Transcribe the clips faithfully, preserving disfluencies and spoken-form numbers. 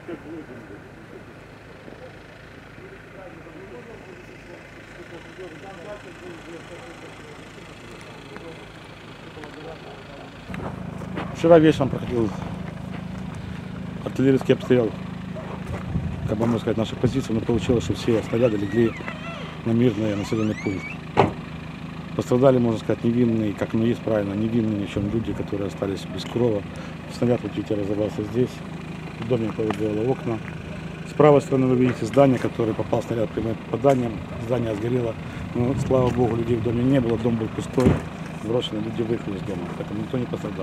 Вчера вечером проходил артиллерийский обстрел, как бы можно сказать, нашей позиции, но получилось, что все снаряды легли на мирный населенный пункт. Пострадали, можно сказать, невинные, как оно есть правильно, невинные ни в чем люди, которые остались без крова. Снаряд, вот видите, разорвался здесь, в доме повыбило окна. С правой стороны вы видите здание, которое попал снаряд прямым попаданием, здание сгорело. Но, слава богу, людей в доме не было, дом был пустой, брошенные люди выехали из дома, поэтому никто не пострадал.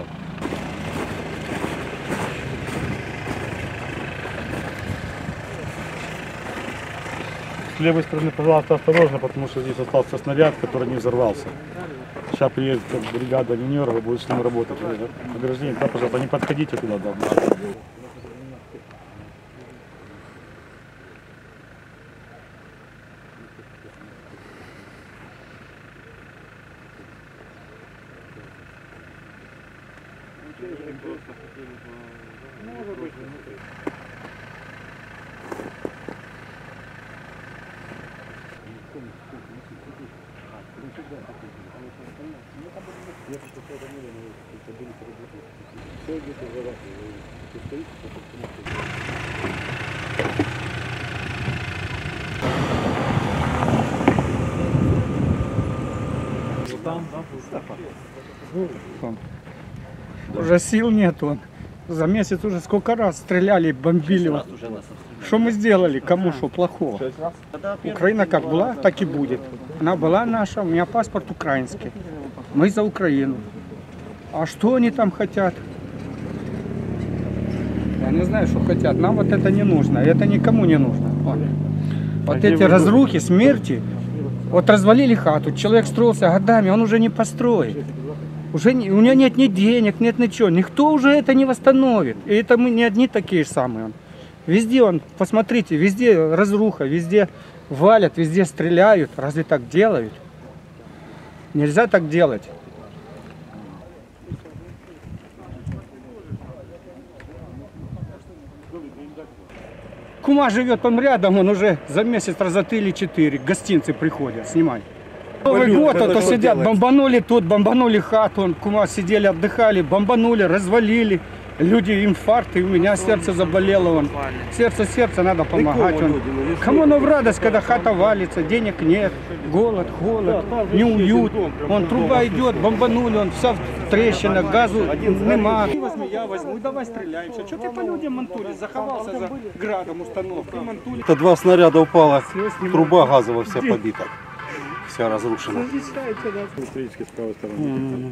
С левой стороны, пожалуйста, осторожно, потому что здесь остался снаряд, который не взорвался. Сейчас приедет бригада минеров и будет с ним работать. Ограждение, да, пожалуйста, не подходите туда, да. Уже сил нету. За месяц уже сколько раз стреляли, бомбили. Что мы сделали? Кому что плохого? Украина как была, так и будет. Она была наша, у меня паспорт украинский. Мы за Украину. А что они там хотят? Я не знаю, что хотят. Нам вот это не нужно. Это никому не нужно. Вот, вот эти разрухи, смерти. Вот развалили хату. Человек строился годами, он уже не построит. Уже не, у него нет ни денег, нет ничего. Никто уже это не восстановит. И это мы не одни такие же самые. Везде он, посмотрите, везде разруха, везде валят, везде стреляют. Разве так делают? Нельзя так делать. Кума живет, он рядом, он уже за месяц раза три или четыре гостинцы приходят, снимай. Новый год, а то сидят, бомбанули тут, бомбанули хату, он, кума сидели, отдыхали, бомбанули, развалили. Люди, инфаркт, и у меня сердце заболело, он. Сердце, сердце, надо помогать. Он. Кому оно в радость, когда хата валится, денег нет, голод, холод, неуют. Он, труба идет, бомбанули, он, вся трещина, газу нема. Возьми, я возьму, давай стреляемся. Что ты по людям мантули, заховался за градом установки, мантули. Это два снаряда упало, труба газовая вся побита, вся разрушена. Электрически с правой стороны.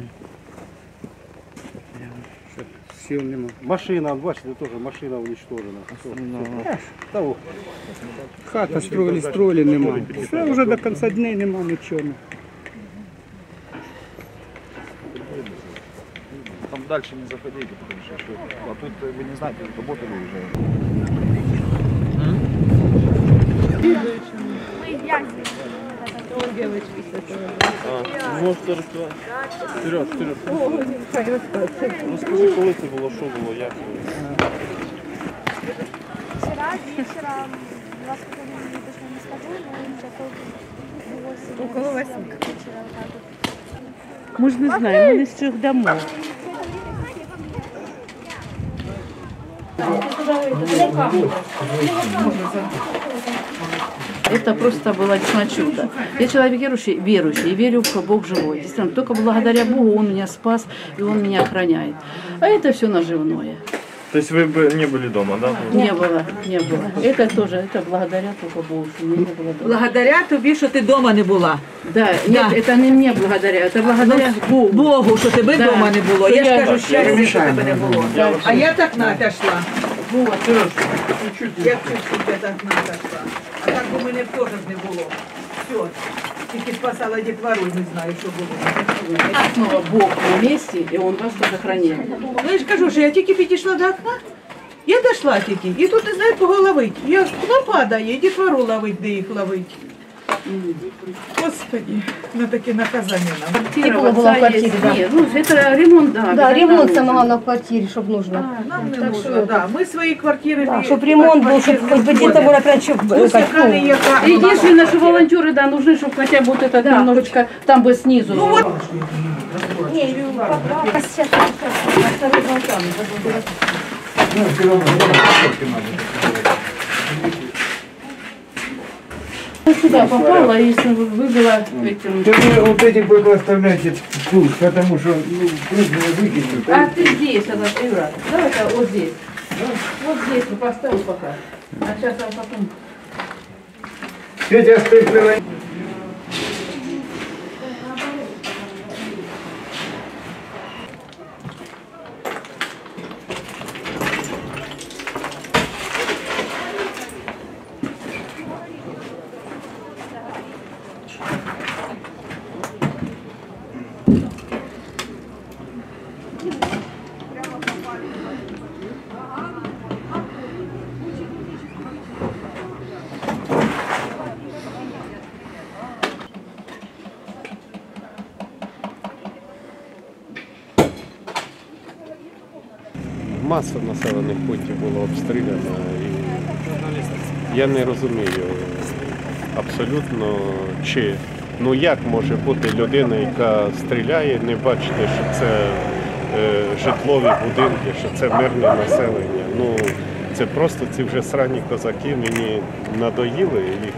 Сил нема. Машина, бачите, тоже машина уничтожена. No. Хата строили, строили, нема. Все, вже до кінця днів нема нічого. Там дальше не заходите, потому что а тут вы не знаете, работали уже. Можете розказати. Вперед, вперед. Розкажи, коли це було, що було, як? Вчера вечером, два с половиной точно не скажу, но часов восемь. Около восьми. Вечера вот так вот. Мы же не знаем, мы из всех домов. Это просто было действительно чудо. Я человек верующий, верующий, и верю, что Бог живой. Действительно, только благодаря Богу Он меня спас, и Он меня охраняет. А это все наживное. То есть вы бы не были дома, да? Не было, не было. Это тоже, это благодаря только Богу, что меня не было дома. Благодаря тобі, що ти вдома не була. Да, нет, это не мне благодаря, это благодаря Богу. Богу, що тебе Да. вдома не було. Я ж Я- кажу, щастя, що тебе не було. А я так натошла. Вот. Я чуть-чуть я так натошла. А так у мене теж не було. Все. Тільки спасала дітвору, не знаю, що було. Это снова Бог на месте, и Он вас тоже охраняет. Ну я ж кажу, що я тільки підійшла до окна. Я дійшла тільки. І тут, не знаю, кого ловить. Я, куди падає, дітвору ловить, де їх ловить. Господи, на таке наказання нам. Тепло было в квартире, да. Нет, ну это ремонт, да. Да, это ремонт нужно. самого на квартире, чтобы нужно. Нам не Так нужно, що- да. Ми свої квартири... Да, не- чтобы ремонт был, чтобы хоть бы где-то было опять что, Пусть как, яка не ну, яка. Единственное, что волонтеры, да, нужны, чтобы хотя бы вот это немножечко там бы снизу. Ну вот. не, пока сейчас, на второй балкон. Сюда попала и выбила этим. Да вы вот этих вы оставляйте тут, потому что ну, крупные выкинут. А ты здесь, она, Юра, давай-ка вот здесь. Вот здесь мы поставим пока. А сейчас а потом... Тетя Стыклова. Маса населених пунктів було обстріляно, і я не розумію абсолютно, чи ну як може бути людина, яка стріляє, не бачити, що це е, житлові будинки, що це мирне населення. Ну це просто ці вже срані козаки мені надоїли. Їх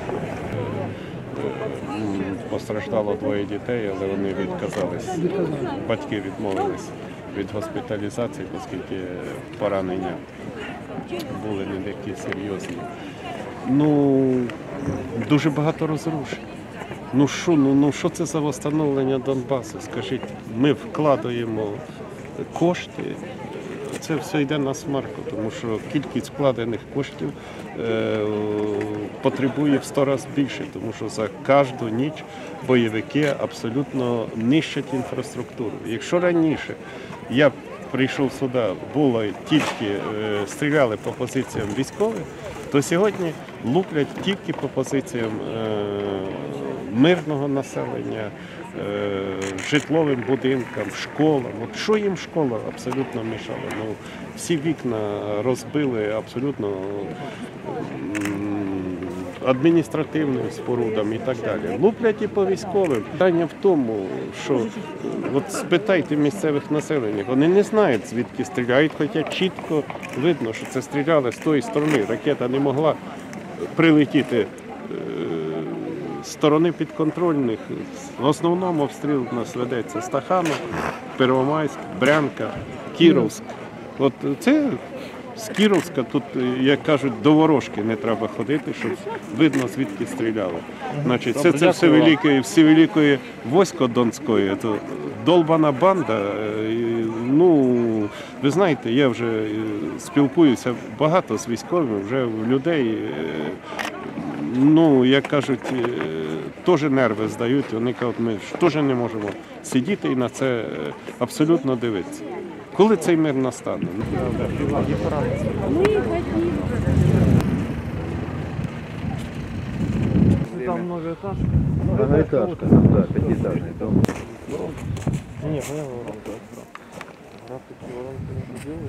м, постраждало двоє дітей, але вони відказались. Батьки відмовились від госпіталізації, оскільки поранення були не такі серйозні. Ну, дуже багато розрушень. Ну що, ну, ну що це за встановлення Донбасу? Скажіть, ми вкладаємо кошти, це все йде на смарку, тому що кількість вкладених коштів е, потребує в сто разів більше, тому що за кожну ніч бойовики абсолютно нищать інфраструктуру. Якщо раніше я прийшов сюди, було тільки е, стріляли по позиціям військових, то сьогодні луплять тільки по позиціям е, мирного населення, е, житловим будинкам, школам. От що їм школа абсолютно мішала? Ну, всі вікна розбили абсолютно м, адміністративним спорудам і так далі. Луплять і по військовим. Питання в тому, що от спитайте місцевих населення, вони не знають, звідки стріляють, хоча чітко видно, що це стріляли з тої сторони. Ракета не могла прилетіти е, з сторони підконтрольних. В основному обстріл у нас ведеться Стаханов, Первомайськ, Брянка, Кіровськ. От це з Кіровська тут, як кажуть, до ворожки не треба ходити, щоб видно, звідки стріляли. Значить, це, це все великої, всі великої військо Донської, це долбана банда. Ну, ви знаєте, я вже спілкуюся багато з військовими, вже в людей, ну, як кажуть, теж нерви здають, вони кажуть, ми теж не можемо сидіти і на це абсолютно дивитися. Коли цей мир настане? Там многоэтаж. Многоэтажка, да, пятиэтажный дом. Не, понятно. Граф такие воронки не делают.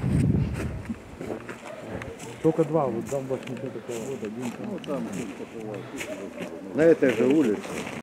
Только два, вот там больше ничего такого. Вот один там. Ну, там, На этой же улице.